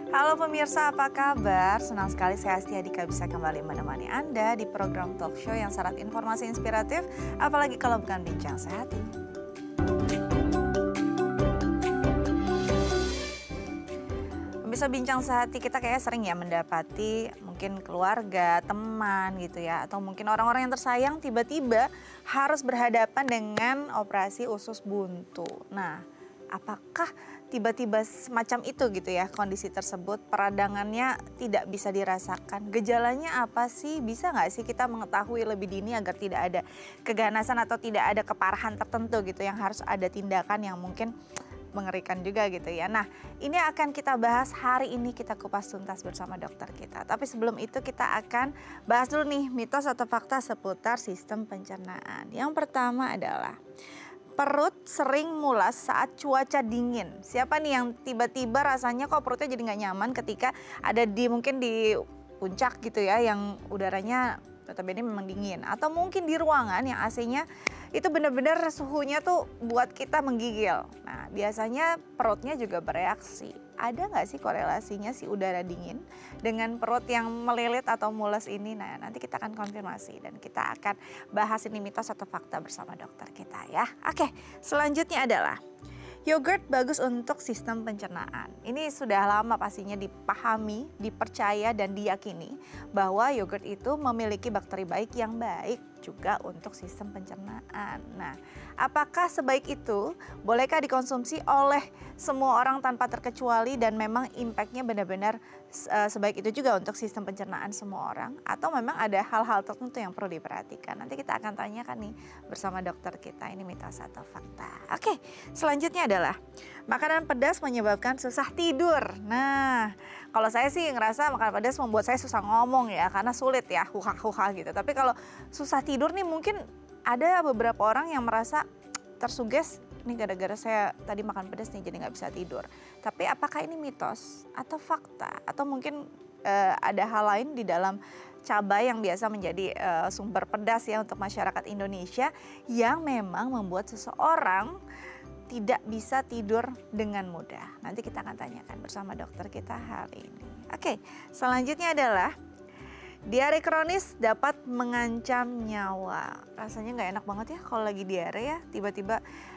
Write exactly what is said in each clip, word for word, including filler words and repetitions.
Halo pemirsa, apa kabar? Senang sekali saya Asti Adika bisa kembali menemani Anda di program talk show yang syarat informasi inspiratif, apalagi kalau bukan bincang sehati. Bisa bincang sehati, kita kayak sering ya mendapati mungkin keluarga, teman gitu ya, atau mungkin orang-orang yang tersayang tiba-tiba harus berhadapan dengan operasi usus buntu. Nah, apakah tiba-tiba semacam itu gitu ya kondisi tersebut, peradangannya tidak bisa dirasakan? Gejalanya apa sih? Bisa nggak sih kita mengetahui lebih dini agar tidak ada keganasan atau tidak ada keparahan tertentu gitu yang harus ada tindakan yang mungkin mengerikan juga gitu ya. Nah, ini akan kita bahas hari ini, kita kupas tuntas bersama dokter kita. Tapi sebelum itu kita akan bahas dulu nih mitos atau fakta seputar sistem pencernaan. Yang pertama adalah perut sering mulas saat cuaca dingin. Siapa nih yang tiba-tiba rasanya kok perutnya jadi nggak nyaman ketika ada di mungkin di puncak gitu ya, yang udaranya notabene memang dingin. Atau mungkin di ruangan yang A C-nya itu benar-benar suhunya tuh buat kita menggigil. Nah, biasanya perutnya juga bereaksi. Ada nggak sih korelasinya si udara dingin dengan perut yang melilit atau mules ini? Nah, nanti kita akan konfirmasi dan kita akan bahas ini mitos atau fakta bersama dokter kita ya. Oke, selanjutnya adalah yogurt bagus untuk sistem pencernaan. Ini sudah lama pastinya dipahami, dipercaya dan diyakini bahwa yogurt itu memiliki bakteri baik yang baik juga untuk sistem pencernaan. Nah, apakah sebaik itu? Bolehkah dikonsumsi oleh semua orang tanpa terkecuali dan memang impactnya benar-benar uh, sebaik itu juga untuk sistem pencernaan semua orang? Atau memang ada hal-hal tertentu yang perlu diperhatikan? Nanti kita akan tanyakan nih bersama dokter kita, ini mitos atau fakta. Oke, selanjutnya adalah makanan pedas menyebabkan susah tidur. Nah, kalau saya sih ngerasa makanan pedas membuat saya susah ngomong ya, karena sulit ya, huha-huha gitu. Tapi kalau susah tidur nih mungkin ada beberapa orang yang merasa tersuges, ini gara-gara saya tadi makan pedas nih jadi nggak bisa tidur. Tapi apakah ini mitos atau fakta? Atau mungkin uh, ada hal lain di dalam cabai yang biasa menjadi uh, sumber pedas ya untuk masyarakat Indonesia yang memang membuat seseorang tidak bisa tidur dengan mudah. Nanti kita akan tanyakan bersama dokter kita hari ini. Oke, selanjutnya adalah diare kronis dapat mengancam nyawa. Rasanya nggak enak banget ya kalau lagi diare ya, tiba-tiba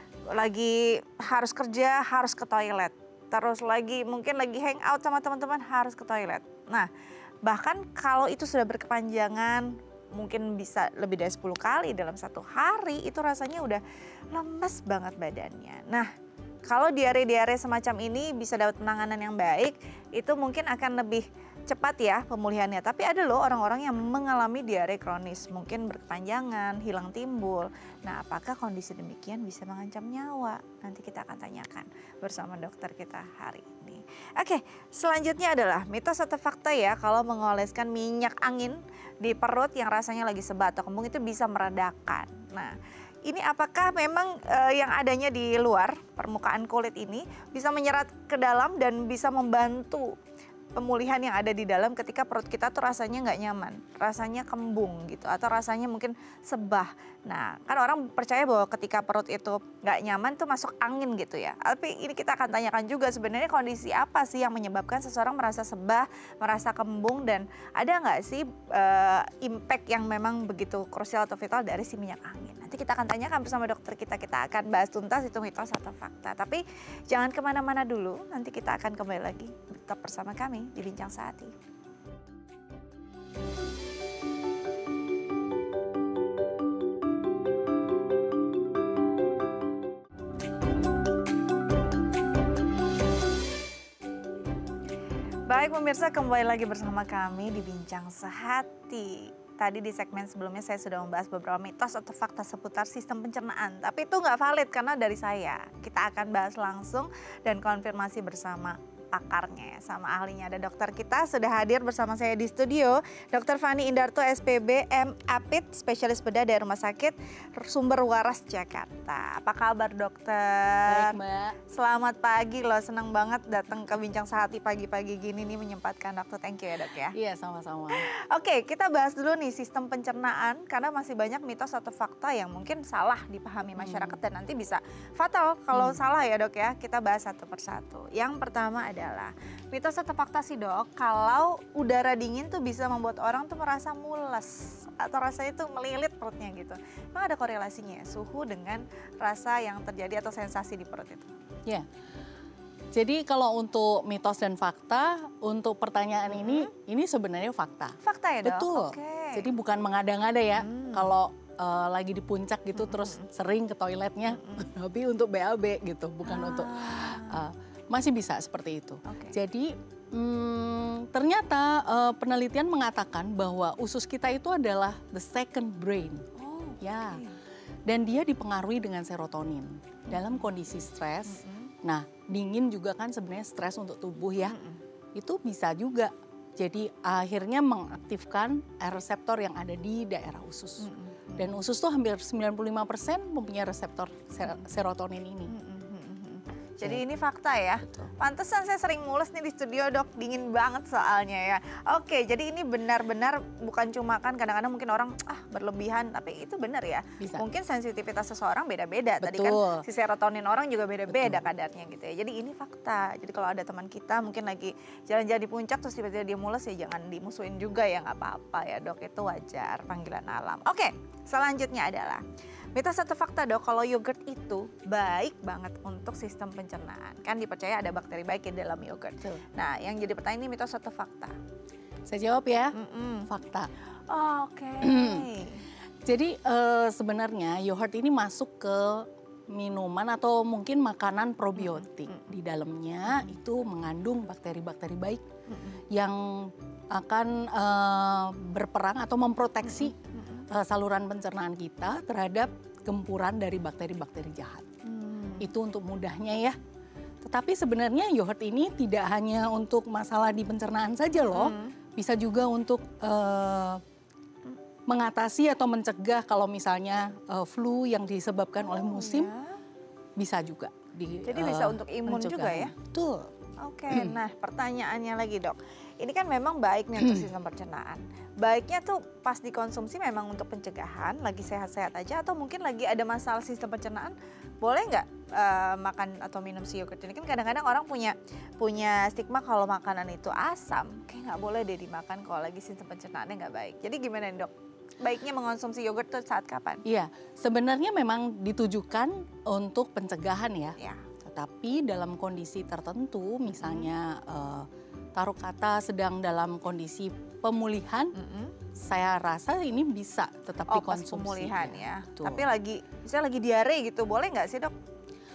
lagi harus kerja, harus ke toilet. Terus lagi mungkin lagi hangout sama teman-teman harus ke toilet. Nah, bahkan kalau itu sudah berkepanjangan, mungkin bisa lebih dari sepuluh kali dalam satu hari, itu rasanya udah lemes banget badannya. Nah, kalau diare-diare semacam ini bisa dapat penanganan yang baik, itu mungkin akan lebih cepat ya pemulihannya. Tapi ada loh orang-orang yang mengalami diare kronis, mungkin berkepanjangan, hilang timbul. Nah, apakah kondisi demikian bisa mengancam nyawa? Nanti kita akan tanyakan bersama dokter kita hari ini. Oke, selanjutnya adalah mitos atau fakta ya, kalau mengoleskan minyak angin di perut yang rasanya lagi sebat atau kembung itu bisa meredakan. Nah, ini apakah memang uh, yang adanya di luar permukaan kulit ini bisa menyerap ke dalam dan bisa membantu pemulihan yang ada di dalam ketika perut kita tuh rasanya nggak nyaman, rasanya kembung gitu, atau rasanya mungkin sebah. Nah, kan orang percaya bahwa ketika perut itu nggak nyaman tuh masuk angin gitu ya. Tapi ini kita akan tanyakan juga sebenarnya kondisi apa sih yang menyebabkan seseorang merasa sebah, merasa kembung, dan ada nggak sih uh, impact yang memang begitu krusial atau vital dari si minyak angin. Nanti kita akan tanyakan bersama dokter kita, kita akan bahas tuntas itu mitos atau fakta. Tapi jangan kemana-mana dulu, nanti kita akan kembali lagi tetap bersama kami di Bincang Sehati. Baik pemirsa, kembali lagi bersama kami di Bincang Sehati. Tadi di segmen sebelumnya saya sudah membahas beberapa mitos atau fakta seputar sistem pencernaan. Tapi itu nggak valid karena dari saya. Kita akan bahas langsung dan konfirmasi bersama pakarnya ya, sama ahlinya. Ada dokter kita sudah hadir bersama saya di studio, dokter Fani Indarto S P B M A P I D, spesialis bedah dari Rumah Sakit Sumber Waras Jakarta. Apa kabar dokter? Baik Mbak. Selamat pagi loh, senang banget datang ke Bincang Sehati pagi-pagi gini nih, menyempatkan waktu. Thank you ya dok ya. Iya sama-sama. Oke, kita bahas dulu nih sistem pencernaan karena masih banyak mitos atau fakta yang mungkin salah dipahami masyarakat hmm. dan nanti bisa fatal kalau hmm. salah ya dok ya. Kita bahas satu persatu. Yang pertama ada adalah mitos atau fakta sih dok, kalau udara dingin tuh bisa membuat orang tuh merasa mules atau rasanya tuh melilit perutnya gitu. Emang ada korelasinya ya suhu dengan rasa yang terjadi atau sensasi di perut itu? Ya. Jadi kalau untuk mitos dan fakta, untuk pertanyaan hmm. ini, ini sebenarnya fakta. Fakta ya dok? Betul. Okay. Jadi bukan mengada-ngada ya. Hmm. Kalau uh, lagi di puncak gitu hmm. terus sering ke toiletnya, hmm. tapi untuk B A B gitu, bukan ah. untuk uh, masih bisa seperti itu. Okay. Jadi hmm, ternyata uh, penelitian mengatakan bahwa usus kita itu adalah the second brain. Oh, ya. Okay. Dan dia dipengaruhi dengan serotonin dalam kondisi stres. Hmm. Nah, dingin juga kan sebenarnya stres untuk tubuh ya. Mm-mm. Itu bisa juga. Jadi akhirnya mengaktifkan reseptor yang ada di daerah usus. Mm-mm. Dan usus tuh hampir sembilan puluh lima persen mempunyai reseptor ser- serotonin ini. Mm-mm. Jadi ini fakta ya. Betul. Pantesan saya sering mules nih di studio dok, dingin banget soalnya ya. Oke, jadi ini benar-benar bukan cuma kan kadang-kadang mungkin orang ah berlebihan, tapi itu benar ya. Bisa. Mungkin sensitivitas seseorang beda-beda. Tadi kan si serotonin orang juga beda-beda kadarnya gitu ya. Jadi ini fakta. Jadi kalau ada teman kita mungkin lagi jalan-jalan di puncak terus tiba-tiba dia mules ya jangan dimusuhin juga ya, nggak apa-apa ya dok, itu wajar, panggilan alam. Oke, selanjutnya adalah mitos atau fakta dok, kalau yogurt itu baik banget untuk sistem pencernaan. Kan dipercaya ada bakteri baik di dalam yogurt. Tuh. Nah yang jadi pertanyaan ini mitos atau fakta? Saya jawab ya, Mm-mm. fakta. Oh, Oke. Okay. Jadi uh, sebenarnya yogurt ini masuk ke minuman atau mungkin makanan probiotik. Mm-hmm. Di dalamnya mm-hmm. itu mengandung bakteri-bakteri baik mm-hmm. yang akan uh, berperang atau memproteksi mm-hmm. Uh, saluran pencernaan kita terhadap gempuran dari bakteri-bakteri jahat. Hmm. Itu untuk mudahnya ya. Tetapi sebenarnya yogurt ini tidak hanya untuk masalah di pencernaan saja loh. Hmm. Bisa juga untuk uh, mengatasi atau mencegah kalau misalnya uh, flu yang disebabkan oh, oleh musim. Ya. Bisa juga. Di, Jadi uh, bisa untuk imun juga ya? Betul. Oke, okay, nah pertanyaannya lagi dok. Ini kan memang baik nih untuk sistem pencernaan. Baiknya tuh pas dikonsumsi memang untuk pencegahan, lagi sehat-sehat aja atau mungkin lagi ada masalah sistem pencernaan, boleh nggak uh, makan atau minum si yogurt ini? Kan kadang-kadang orang punya punya stigma kalau makanan itu asam, kayak nggak boleh deh dimakan kalau lagi sistem pencernaannya nggak baik. Jadi gimana nih dok? Baiknya mengonsumsi yogurt tuh saat kapan? Iya, sebenarnya memang ditujukan untuk pencegahan ya. Ya. Tetapi dalam kondisi tertentu, misalnya mm-hmm. uh, taruh kata sedang dalam kondisi pemulihan, mm-hmm. saya rasa ini bisa tetap oh, dikonsumsi. Pas pemulihan ya. ya. Tapi lagi, misalnya lagi diare gitu, boleh nggak sih dok?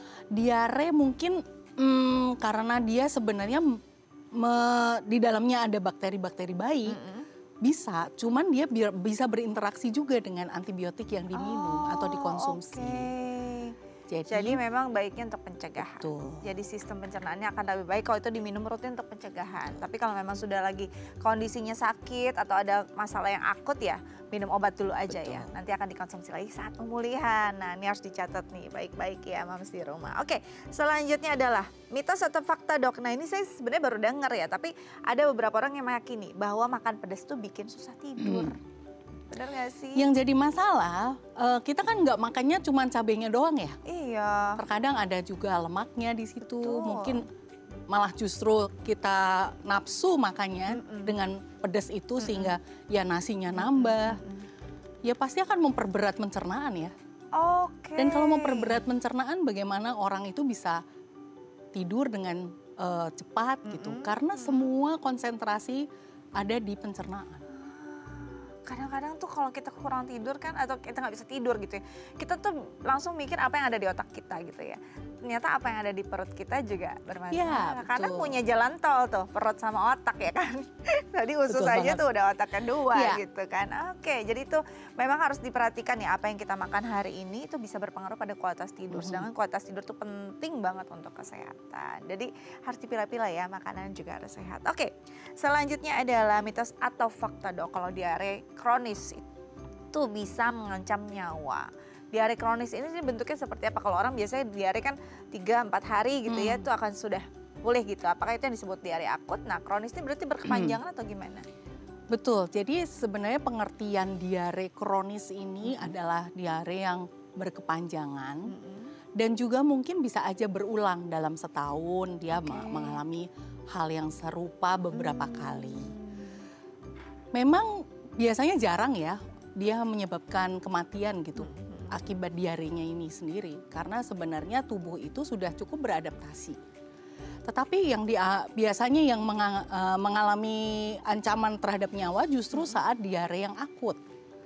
Diare mungkin hmm, karena dia sebenarnya me, di dalamnya ada bakteri-bakteri baik, mm-hmm. bisa. Cuman dia biar, bisa berinteraksi juga dengan antibiotik yang diminum oh, atau dikonsumsi. Okay. Jadi, Jadi memang baiknya untuk pencegahan. Betul. Jadi sistem pencernaannya akan lebih baik kalau itu diminum rutin untuk pencegahan. Tapi kalau memang sudah lagi kondisinya sakit atau ada masalah yang akut ya, minum obat dulu aja. Betul. Ya. Nanti akan dikonsumsi lagi saat pemulihan. Nah ini harus dicatat nih baik-baik ya mams di rumah. Oke, selanjutnya adalah mitos atau fakta dok. Nah ini saya sebenarnya baru dengar ya, tapi ada beberapa orang yang meyakini bahwa makan pedas itu bikin susah tidur. Hmm. Benar gak sih? Yang jadi masalah, uh, kita kan nggak makannya cuma cabenya doang ya. Iya. Terkadang ada juga lemaknya di situ. Betul. Mungkin malah justru kita nafsu makannya Mm-mm. dengan pedas itu Mm-mm. sehingga ya nasinya nambah. Mm-mm. Ya pasti akan memperberat pencernaan ya. Oke. Dan kalau memperberat pencernaan, bagaimana orang itu bisa tidur dengan uh, cepat Mm-mm. gitu? Karena semua konsentrasi ada di pencernaan. Kadang-kadang tuh kalau kita kurang tidur kan atau kita nggak bisa tidur gitu ya, kita tuh langsung mikir apa yang ada di otak kita gitu ya. Ternyata apa yang ada di perut kita juga bermasalah. Ya, karena punya jalan tol tuh perut sama otak ya kan. Tadi usus betul aja banget. Tuh udah otak kedua ya. Gitu kan. Oke, jadi itu memang harus diperhatikan ya apa yang kita makan hari ini itu bisa berpengaruh pada kualitas tidur. Mm-hmm. Sedangkan kualitas tidur tuh penting banget untuk kesehatan. Jadi harus dipilah-pilah ya, makanan juga harus sehat. Oke, selanjutnya adalah mitos atau fakta dok kalau diare kronis itu bisa mengancam nyawa. Diare kronis ini sih bentuknya seperti apa? Kalau orang biasanya diare kan tiga sampai empat hari gitu hmm. ya, itu akan sudah pulih gitu. Apakah itu yang disebut diare akut? Nah kronis ini berarti berkepanjangan hmm. atau gimana? Betul, jadi sebenarnya pengertian diare kronis ini hmm. adalah diare yang berkepanjangan. Hmm. Dan juga mungkin bisa aja berulang dalam setahun dia okay. mengalami hal yang serupa beberapa hmm. kali. Memang biasanya jarang ya dia menyebabkan kematian gitu hmm. akibat diarenya ini sendiri. Karena sebenarnya tubuh itu sudah cukup beradaptasi. Tetapi yang dia, biasanya yang mengalami ancaman terhadap nyawa justru saat diare yang akut.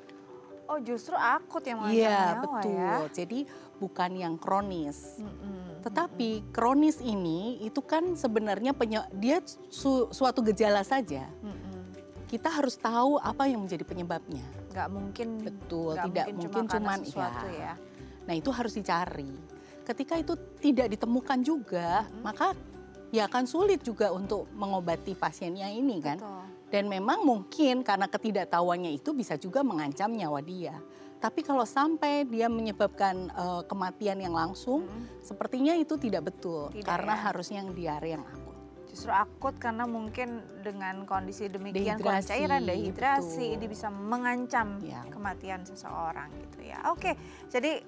Oh justru akut yang mengancam ya, nyawa betul. ya? Jadi bukan yang kronis. Mm-mm. Tetapi kronis ini itu kan sebenarnya penye- dia su- suatu gejala saja. Mm-mm. Kita harus tahu apa yang menjadi penyebabnya. Gak mungkin. Betul, gak tidak mungkin, mungkin cuman sesuatu ya. ya. Nah itu harus dicari. Ketika itu tidak ditemukan juga, mm-hmm. maka ya akan sulit juga untuk mengobati pasiennya ini kan. Betul. Dan memang mungkin karena ketidaktahuannya itu bisa juga mengancam nyawa dia. Tapi kalau sampai dia menyebabkan uh, kematian yang langsung, hmm. sepertinya itu tidak betul. Tidak, karena ya? Harusnya yang diare yang akut. Justru akut karena mungkin dengan kondisi demikian, dehidrasi, cairan, dehidrasi, betul. ini bisa mengancam ya. kematian seseorang gitu ya. Oke, jadi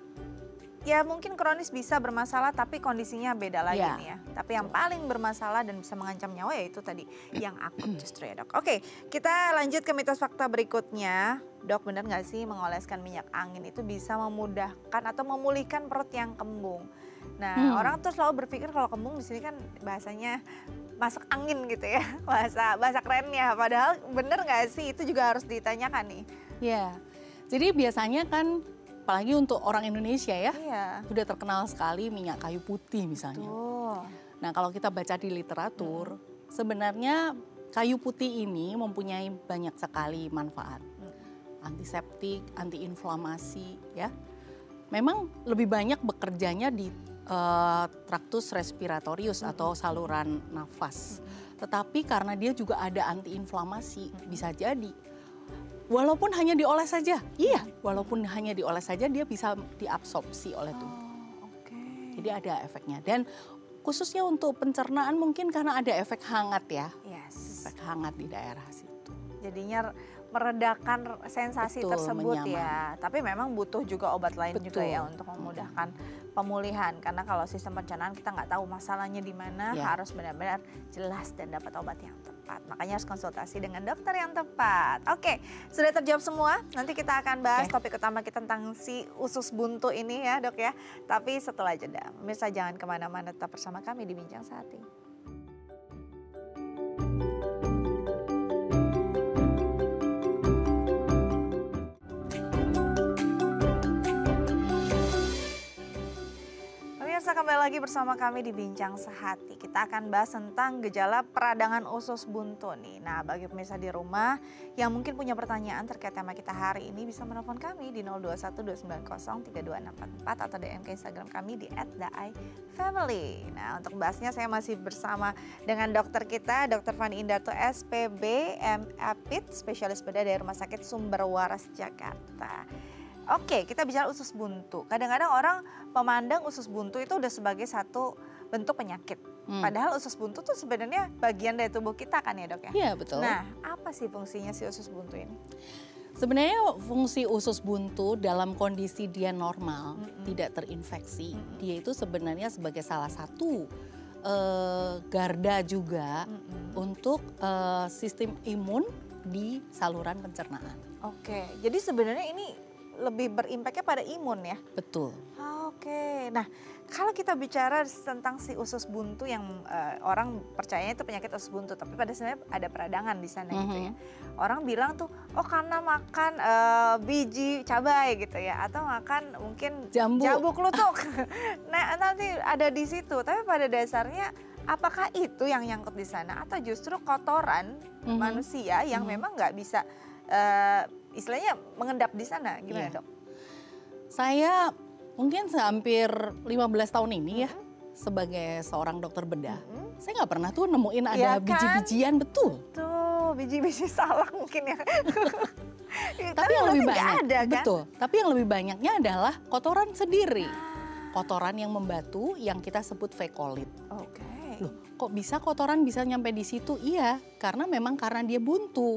ya mungkin kronis bisa bermasalah tapi kondisinya beda lagi ya. nih ya. Tapi yang paling bermasalah dan bisa mengancam nyawa yaitu tadi yang akut justru ya dok. Oke, kita lanjut ke mitos fakta berikutnya. Dok, benar nggak sih mengoleskan minyak angin itu bisa memudahkan atau memulihkan perut yang kembung? Nah hmm. orang tuh selalu berpikir kalau kembung di sini kan bahasanya masuk angin gitu ya. Bahasa, bahasa kerennya. Padahal benar nggak sih itu juga harus ditanyakan nih. Ya, jadi biasanya kan apalagi untuk orang Indonesia ya, iya. sudah terkenal sekali minyak kayu putih misalnya. Betul. Nah kalau kita baca di literatur, hmm. sebenarnya kayu putih ini mempunyai banyak sekali manfaat. Hmm. Antiseptik, antiinflamasi ya. Memang lebih banyak bekerjanya di uh, traktus respiratorius hmm. atau saluran nafas. Hmm. Tetapi karena dia juga ada antiinflamasi, hmm. bisa jadi. Walaupun hanya dioles saja, iya. Walaupun hanya dioles saja, dia bisa diabsorpsi oleh tubuh. Oh, okay. Jadi ada efeknya. Dan khususnya untuk pencernaan mungkin karena ada efek hangat ya. Yes. Efek hangat di daerah situ. Jadinya meredakan sensasi Betul, tersebut menyaman. Ya. Tapi memang butuh juga obat lain Betul. juga ya untuk memudahkan pemulihan. Karena kalau sistem pencernaan kita nggak tahu masalahnya di mana, ya. Harus benar-benar jelas dan dapat obat yang tepat. Makanya harus konsultasi dengan dokter yang tepat. Oke, sudah terjawab semua. Nanti kita akan bahas okay. topik utama kita tentang si usus buntu ini ya dok ya. Tapi setelah jeda, pemirsa jangan kemana-mana, tetap bersama kami di Bincang Sehati. Kembali lagi bersama kami di Bincang Sehati. Kita akan bahas tentang gejala peradangan usus buntu nih. Nah, bagi pemirsa di rumah yang mungkin punya pertanyaan terkait tema kita hari ini bisa menelpon kami di nol dua satu dua sembilan nol tiga dua enam empat empat atau D M ke Instagram kami di et daifamily. Nah, untuk bahasnya saya masih bersama dengan dokter kita, Dokter Fani Indarto S P B M A P I D, spesialis bedah dari Rumah Sakit Sumber Waras Jakarta. Oke, kita bicara usus buntu. Kadang-kadang orang memandang usus buntu itu udah sebagai satu bentuk penyakit. Hmm. Padahal usus buntu tuh sebenarnya bagian dari tubuh kita kan ya dok ya? Iya betul. Nah, apa sih fungsinya si usus buntu ini? Sebenarnya fungsi usus buntu dalam kondisi dia normal, mm-mm. tidak terinfeksi. Mm-mm. Dia itu sebenarnya sebagai salah satu uh, garda juga mm-mm. untuk uh, sistem imun di saluran pencernaan. Oke, jadi sebenarnya ini lebih berimpaknya pada imun ya? Betul. Oke, nah kalau kita bicara tentang si usus buntu yang uh, orang percayanya itu penyakit usus buntu, tapi pada sebenarnya ada peradangan di sana mm-hmm. gitu ya. Orang bilang tuh, oh karena makan uh, biji cabai gitu ya, atau makan mungkin jambu, jambu klutuk. Nah nanti ada di situ, tapi pada dasarnya apakah itu yang nyangkut di sana atau justru kotoran mm-hmm. manusia yang mm-hmm. memang nggak bisa uh, istilahnya mengendap di sana, gimana yeah. dok? Saya mungkin hampir lima belas tahun ini ya mm-hmm. sebagai seorang dokter bedah, mm-hmm. saya nggak pernah tuh nemuin ada ya kan? biji-bijian betul. Tuh biji-biji salak mungkin ya. Tapi, tapi yang lebih banyak, ada, kan? Betul. Tapi yang lebih banyaknya adalah kotoran sendiri, ah. kotoran yang membatu yang kita sebut fekolit. Oke. Okay. Loh, kok bisa kotoran bisa nyampe di situ? Iya, karena memang karena dia buntu.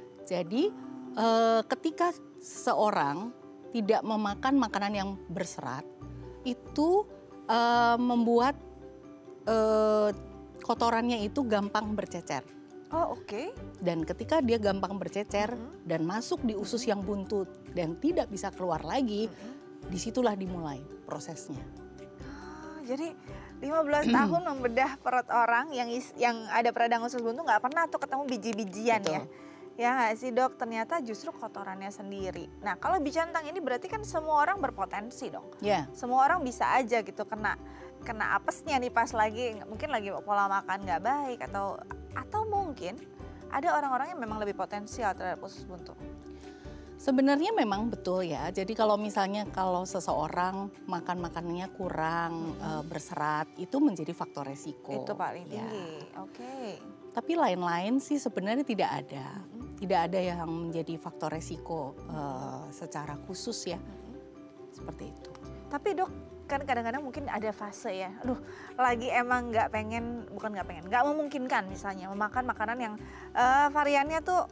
Jadi Uh, ketika seseorang tidak memakan makanan yang berserat, itu uh, membuat uh, kotorannya itu gampang bercecer. Oh oke. Okay. Dan ketika dia gampang bercecer Mm-hmm. dan masuk di usus yang buntut dan tidak bisa keluar lagi, Mm-hmm. disitulah dimulai prosesnya. Oh, jadi lima belas tahun membedah perut orang yang is, yang ada peradang usus buntu nggak pernah tuh ketemu biji-bijian. Betul. Ya. Ya nggak sih dok, ternyata justru kotorannya sendiri. Nah kalau bicantang ini berarti kan semua orang berpotensi dong. Ya. Semua orang bisa aja gitu kena kena apesnya nih pas lagi mungkin lagi pola makan nggak baik atau atau mungkin ada orang-orang yang memang lebih potensial terhadap usus buntu. Sebenarnya memang betul ya. Jadi kalau misalnya kalau seseorang makan makanannya kurang hmm. uh, berserat itu menjadi faktor resiko. Itu paling tinggi. Ya. Oke. Okay. Tapi lain-lain sih sebenarnya tidak ada. Hmm. Tidak ada yang menjadi faktor resiko uh, secara khusus ya. Hmm. Seperti itu. Tapi dok, kan kadang-kadang mungkin ada fase ya, aduh lagi emang nggak pengen, bukan nggak pengen, nggak memungkinkan misalnya memakan makanan yang uh, variannya tuh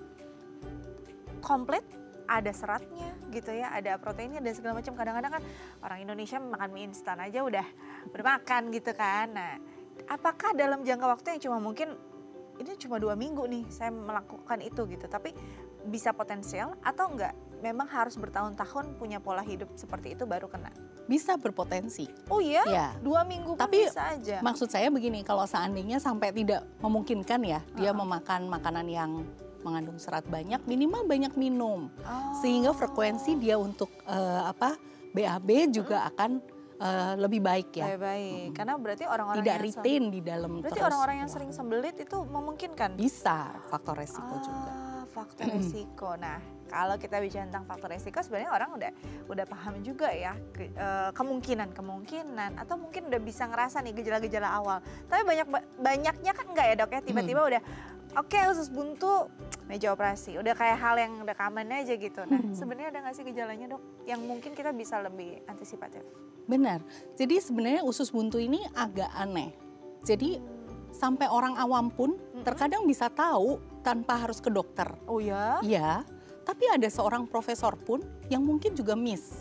komplit, ada seratnya gitu ya, ada proteinnya dan segala macam. Kadang-kadang kan orang Indonesia makan mie instan aja udah udah makan gitu kan. Nah, apakah dalam jangka waktu yang cuma mungkin ini cuma dua minggu nih saya melakukan itu gitu, tapi bisa potensial atau enggak? Memang harus bertahun-tahun punya pola hidup seperti itu baru kena? Bisa berpotensi. Oh iya? Ya. Dua minggu pun Tapi, bisa aja? Maksud saya begini, kalau seandainya sampai tidak memungkinkan ya, uh-uh. dia memakan makanan yang mengandung serat banyak, minimal banyak minum. Oh. Sehingga frekuensi dia untuk uh, apa B A B juga hmm. akan uh, lebih baik ya. Lebih baik, hmm. karena berarti orang-orang tidak yang retain di dalam berarti terus. orang-orang yang sering sembelit itu memungkinkan? Bisa, faktor resiko ah, juga. Faktor resiko. Nah, kalau kita bicara tentang faktor resiko, sebenarnya orang udah udah paham juga ya ke, uh, kemungkinan kemungkinan atau mungkin udah bisa ngerasa nih gejala-gejala awal. Tapi banyak banyaknya kan enggak ya dok ya, tiba-tiba hmm. udah oke okay, usus buntu meja operasi, udah kayak hal yang udah common aja gitu. Nah, hmm. sebenarnya ada nggak sih gejalanya dok yang mungkin kita bisa lebih antisipatif? Benar. Jadi sebenarnya usus buntu ini agak aneh. Jadi hmm. sampai orang awam pun hmm. terkadang bisa tahu tanpa harus ke dokter. Oh ya? Iya. Tapi ada seorang profesor pun yang mungkin juga miss.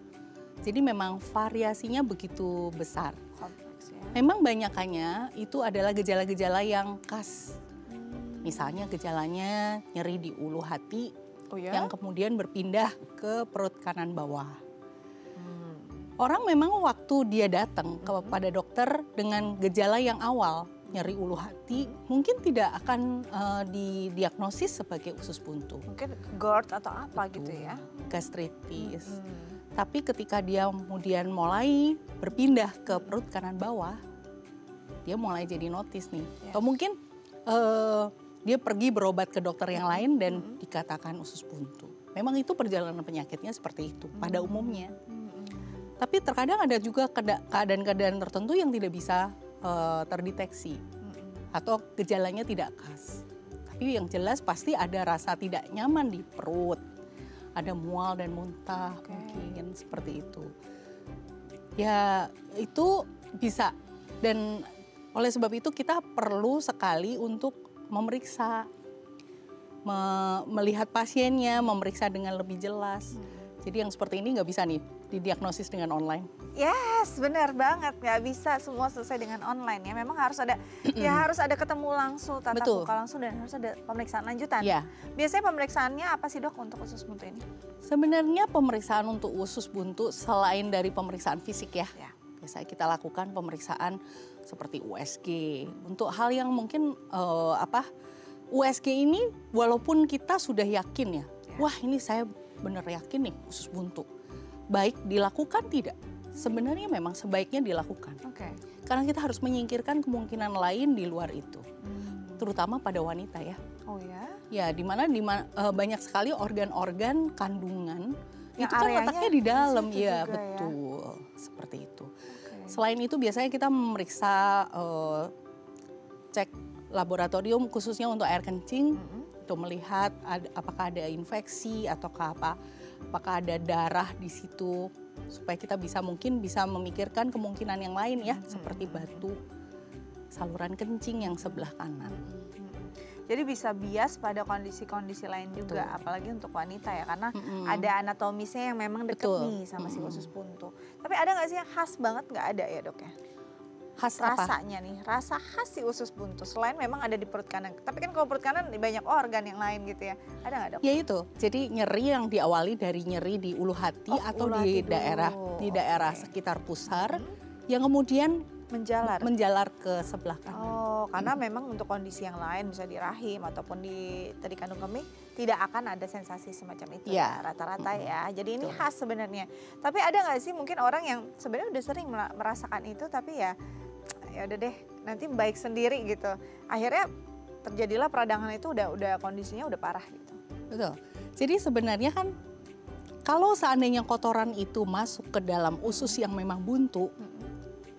Jadi memang variasinya begitu besar. Kompleks ya. Memang banyakannya itu adalah gejala-gejala yang khas. Hmm. Misalnya gejalanya nyeri di ulu hati oh ya? yang kemudian berpindah ke perut kanan bawah. Hmm. Orang memang waktu dia datang hmm. kepada dokter dengan gejala yang awal, nyeri ulu hati, mungkin tidak akan uh, didiagnosis sebagai usus buntu. Mungkin GERD atau apa Betul. Gitu ya. Gastritis. Hmm. Tapi ketika dia kemudian mulai berpindah ke perut kanan bawah, dia mulai jadi notice nih. Yes. Atau mungkin uh, dia pergi berobat ke dokter yang lain dan hmm. dikatakan usus buntu. Memang itu perjalanan penyakitnya seperti itu hmm. pada umumnya. Hmm. Tapi terkadang ada juga keadaan-keadaan tertentu yang tidak bisa Uh, terdeteksi mm-hmm. atau gejalanya tidak khas. Tapi yang jelas pasti ada rasa tidak nyaman di perut, ada mual dan muntah okay. mungkin seperti itu. Ya itu bisa dan oleh sebab itu kita perlu sekali untuk memeriksa, me- melihat pasiennya, memeriksa dengan lebih jelas. Mm. Jadi yang seperti ini nggak bisa nih didiagnosis dengan online. Yes, benar banget. Nggak bisa semua selesai dengan online ya. Memang harus ada, ya harus ada ketemu langsung, tatap Betul. muka langsung dan harus ada pemeriksaan lanjutan. Ya. Biasanya pemeriksaannya apa sih dok untuk usus buntu ini? Sebenarnya pemeriksaan untuk usus buntu selain dari pemeriksaan fisik ya. ya. Biasanya kita lakukan pemeriksaan seperti U S G. Untuk hal yang mungkin uh, apa U S G ini walaupun kita sudah yakin ya, ya. wah ini saya benar yakin nih usus buntu. Baik dilakukan tidak? Sebenarnya memang sebaiknya dilakukan. Okay. Karena kita harus menyingkirkan kemungkinan lain di luar itu. Hmm. Terutama pada wanita ya. Oh ya? Ya, di mana di uh, banyak sekali organ-organ kandungan yang itu kan letaknya di dalam ya, ya? betul. Seperti itu. Okay. Selain itu biasanya kita memeriksa uh, cek laboratorium khususnya untuk air kencing. Mm-hmm. Untuk melihat ada, apakah ada infeksi ataukah apa, apakah ada darah di situ supaya kita bisa mungkin bisa memikirkan kemungkinan yang lain ya, hmm. seperti batu saluran kencing yang sebelah kanan. Hmm. Jadi bisa bias pada kondisi-kondisi lain juga, Betul. Apalagi untuk wanita ya, karena hmm. ada anatomisnya yang memang dekat Betul. Nih sama hmm. si usus buntu. Tapi ada nggak sih yang khas banget? Nggak ada ya dok ya? Khas apa? rasanya nih, rasa khas si usus buntu selain memang ada di perut kanan. Tapi kan kalau perut kanan banyak organ yang lain gitu ya. Ada nggak dok? Ya itu, jadi nyeri yang diawali dari nyeri di ulu hati Oh, atau ulu di hati dulu. daerah di daerah Oke. sekitar pusar, Hmm. yang kemudian Menjalar. menjalar ke sebelah kanan. Oh, karena memang untuk kondisi yang lain, misalnya di rahim ataupun di tadi kandung kemih, tidak akan ada sensasi semacam itu Ya. ya, rata-rata ya. Jadi ini Betul. khas sebenarnya. Tapi ada nggak sih mungkin orang yang sebenarnya udah sering mela- merasakan itu, tapi ya, ya udah deh, nanti baik sendiri gitu. Akhirnya terjadilah peradangan itu udah udah kondisinya udah parah gitu. Betul. Jadi sebenarnya kan kalau seandainya kotoran itu masuk ke dalam usus yang memang buntu Mm-mm,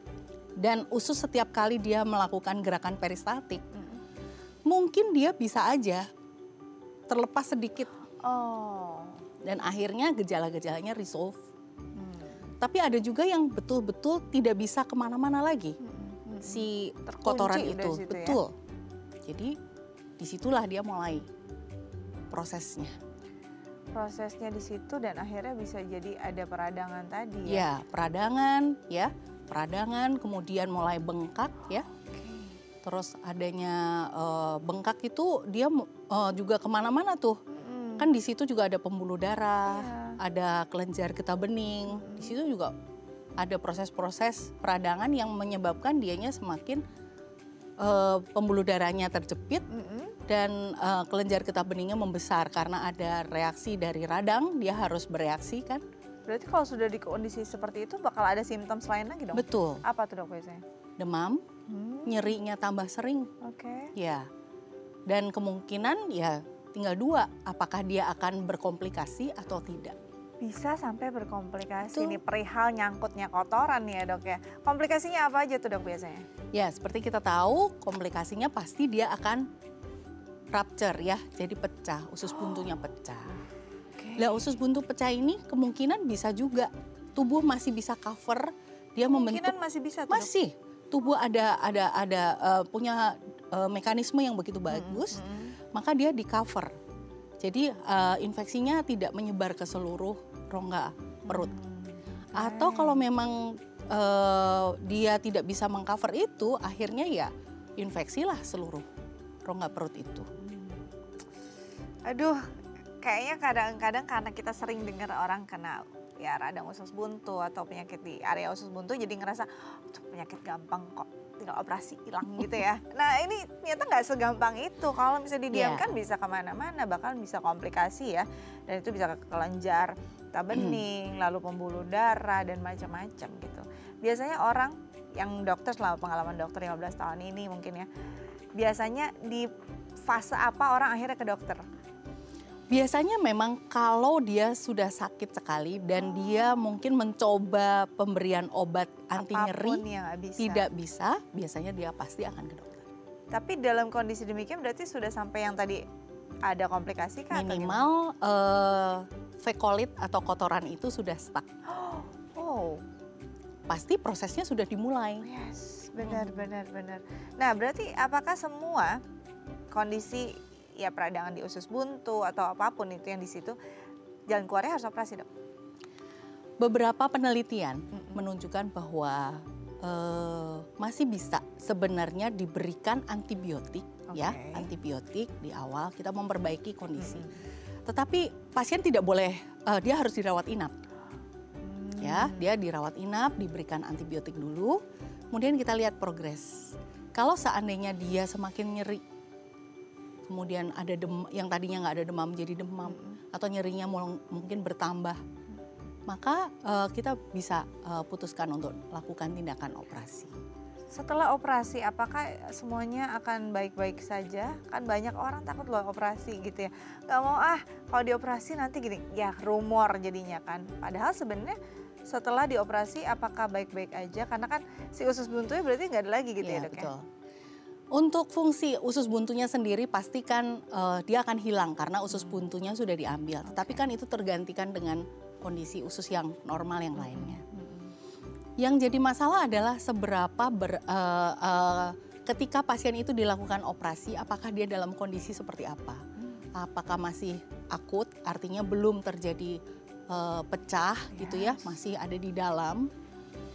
dan usus setiap kali dia melakukan gerakan peristaltik, mm-mm. mungkin dia bisa aja terlepas sedikit Oh. dan akhirnya gejala-gejalanya resolve. Hmm. Tapi ada juga yang betul-betul tidak bisa kemana-mana lagi Mm-mm, mm-mm. si Terkunci kotoran udah itu, situ ya. betul. Jadi disitulah dia mulai prosesnya. Prosesnya di situ dan akhirnya bisa jadi ada peradangan tadi ya. Ya, peradangan, ya, peradangan, kemudian mulai bengkak, ya. Oke. Terus adanya eh, bengkak itu dia eh, juga kemana-mana tuh. Mm-mm. Kan di situ juga ada pembuluh darah, Iya. ada kelenjar getah bening. Di situ juga ada proses-proses peradangan yang menyebabkan dianya semakin eh, pembuluh darahnya terjepit Mm-mm. dan eh, kelenjar getah beningnya membesar karena ada reaksi dari radang, dia harus bereaksi kan. Berarti kalau sudah di kondisi seperti itu bakal ada simptom selain lagi dong? Betul, Apa tuh dok biasanya? demam, Hmm, nyerinya tambah sering, Oke. ya. Dan kemungkinan ya tinggal dua, apakah dia akan berkomplikasi atau tidak. Bisa sampai berkomplikasi Betul. nih perihal nyangkutnya kotoran nih ya dok ya. Komplikasinya apa aja tuh dok biasanya? Ya, seperti kita tahu, komplikasinya pasti dia akan rupture ya, jadi pecah, usus buntunya pecah. Oke. Lah usus buntu pecah ini kemungkinan bisa juga tubuh masih bisa cover, dia membentuk Kemungkinan masih bisa tuh dok? masih tubuh ada ada ada eh, punya eh, mekanisme yang begitu bagus, Mm-mm. maka dia di cover. Jadi eh, infeksinya tidak menyebar ke seluruh rongga perut. Hmm. Atau kalau memang eh, dia tidak bisa mengcover itu, akhirnya ya infeksilah seluruh rongga perut itu. Aduh, kayaknya kadang-kadang karena kita sering dengar orang kena ya radang usus buntu atau penyakit di area usus buntu jadi ngerasa "Tuh, penyakit gampang kok, tinggal operasi hilang gitu ya. Nah ini ternyata nggak segampang itu. Kalau misalnya didiamkan bisa kemana-mana, bahkan bisa komplikasi ya. Dan itu bisa ke kelenjar getah bening, lalu pembuluh darah dan macam-macam gitu. Biasanya orang yang dokter selama pengalaman dokter lima belas tahun ini mungkin ya, biasanya di fase apa orang akhirnya ke dokter? Biasanya memang kalau dia sudah sakit sekali dan dia mungkin mencoba pemberian obat anti Apapun nyeri yang nggak bisa. tidak bisa, biasanya dia pasti akan ke dokter. Tapi dalam kondisi demikian berarti sudah sampai yang tadi ada komplikasi kah? atau gimana? Minimal eh, fekolit atau kotoran itu sudah stuck. Oh, Pasti prosesnya sudah dimulai. yes, benar, benar, benar. Nah, berarti apakah semua kondisi ya peradangan di usus buntu atau apapun itu yang di situ jalan keluarnya harus operasi dok? Beberapa penelitian Mm-mm. menunjukkan bahwa eh, masih bisa sebenarnya diberikan antibiotik, ya, Oke. antibiotik di awal kita memperbaiki kondisi. Mm-mm. Tetapi pasien tidak boleh, eh, dia harus dirawat inap, Hmm. ya, dia dirawat inap, diberikan antibiotik dulu, kemudian kita lihat progres. Kalau seandainya dia semakin nyeri, kemudian ada dem, yang tadinya nggak ada demam jadi demam, Mm-mm. atau nyerinya mul- mungkin bertambah, maka eh, kita bisa eh, putuskan untuk lakukan tindakan operasi. Setelah operasi, apakah semuanya akan baik-baik saja? Kan banyak orang takut loh operasi gitu ya. Gak mau ah, kalau dioperasi nanti gini, ya rumor jadinya kan. Padahal sebenarnya setelah dioperasi apakah baik-baik aja? Karena kan si usus buntunya berarti nggak ada lagi gitu ya, Ya, dok ya? betul. Untuk fungsi usus buntunya sendiri pastikan eh, dia akan hilang karena usus buntunya sudah diambil. Tapi kan itu tergantikan dengan kondisi usus yang normal yang lainnya. Mm-mm. Yang jadi masalah adalah seberapa ber, eh, eh, ketika pasien itu dilakukan operasi, apakah dia dalam kondisi seperti apa? Apakah masih akut, artinya belum terjadi eh, pecah gitu ya, Yes. masih ada di dalam.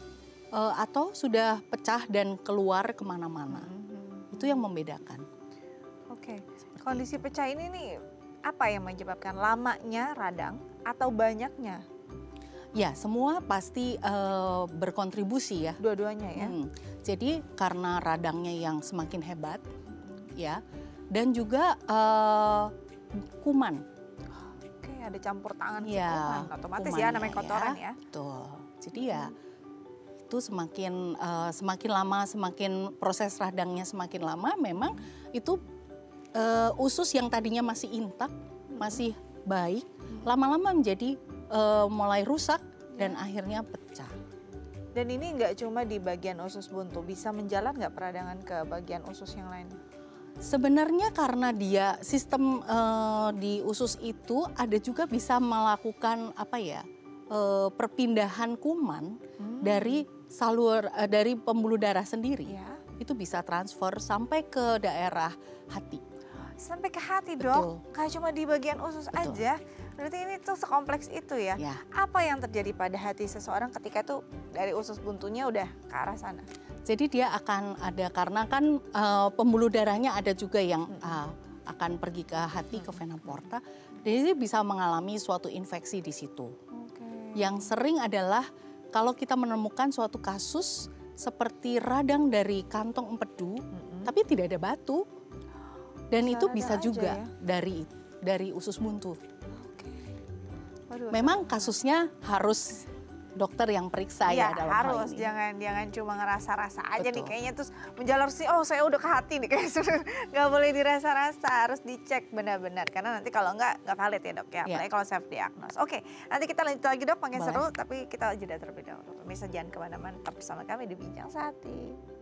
uh, atau sudah pecah dan keluar kemana-mana. Hmm. Itu yang membedakan. Oke, kondisi pecah ini nih apa yang menyebabkan lamanya radang atau banyaknya? Ya, semua pasti uh, berkontribusi ya. Dua-duanya ya. Hmm. Jadi karena radangnya yang semakin hebat, ya, dan juga uh, kuman. Oke, ada campur tangan si ya, kuman, otomatis ya namanya kotoran ya. ya. Betul. Jadi hmm. ya itu semakin uh, semakin lama, semakin proses radangnya semakin lama, memang itu uh, usus yang tadinya masih intak, hmm. masih baik, lama-lama menjadi Uh, mulai rusak dan ya. Akhirnya pecah. Dan ini nggak cuma di bagian usus buntu, bisa menjalar nggak peradangan ke bagian usus yang lain? Sebenarnya karena dia sistem uh, di usus itu ada juga bisa melakukan apa ya uh, perpindahan kuman hmm. dari salur uh, dari pembuluh darah sendiri. Ya. Itu bisa transfer sampai ke daerah hati. Sampai ke hati dok, kayak cuma di bagian usus Betul. Aja. Berarti ini tuh sekompleks itu ya. ya. Apa yang terjadi pada hati seseorang ketika tuh dari usus buntunya udah ke arah sana? Jadi dia akan ada, karena kan uh, pembuluh darahnya ada juga yang uh, akan pergi ke hati, hmm. ke vena porta. Jadi dia bisa mengalami suatu infeksi di situ. Okay. Yang sering adalah kalau kita menemukan suatu kasus seperti radang dari kantong empedu, hmm. tapi tidak ada batu. Dan bisa itu bisa juga ya? dari dari usus buntu. Waduh, memang kasusnya harus dokter yang periksa ya, ya dalam harus. hal ini. Jangan jangan cuma ngerasa-rasa aja Betul. Nih kayaknya terus menjalar sih, oh saya udah ke hati nih kayaknya nggak boleh dirasa-rasa, harus dicek benar-benar karena nanti kalau nggak nggak valid ya dok ya, ya. Apalagi kalau self diagnose. Oke, nanti kita lanjut lagi dok, makin boleh. Seru tapi kita jeda terlebih dahulu. Pemirsa jangan kemana-mana, tetap bersama kami di Bincang Sehati.